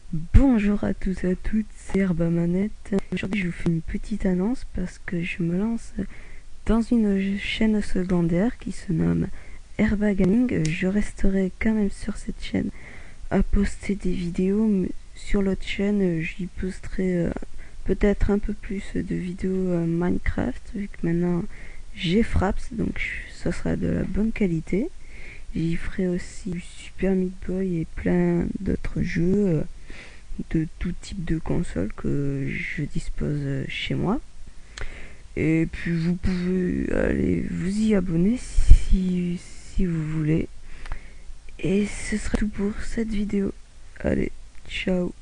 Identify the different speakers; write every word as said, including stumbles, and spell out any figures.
Speaker 1: Bonjour à tous et à toutes, c'est Herba Manette. Aujourd'hui je vous fais une petite annonce parce que je me lance dans une chaîne secondaire qui se nomme Herba Gaming. Je resterai quand même sur cette chaîne à poster des vidéos, mais sur l'autre chaîne j'y posterai euh, peut-être un peu plus de vidéos euh, Minecraft, vu que maintenant j'ai Fraps, donc ça sera de la bonne qualité. J'y ferai aussi du Super Meat Boy et plein d'autres jeux euh, de tout type de console que je dispose chez moi. Et puis vous pouvez aller vous y abonner si, si vous voulez. Et ce sera tout pour cette vidéo. Allez, ciao.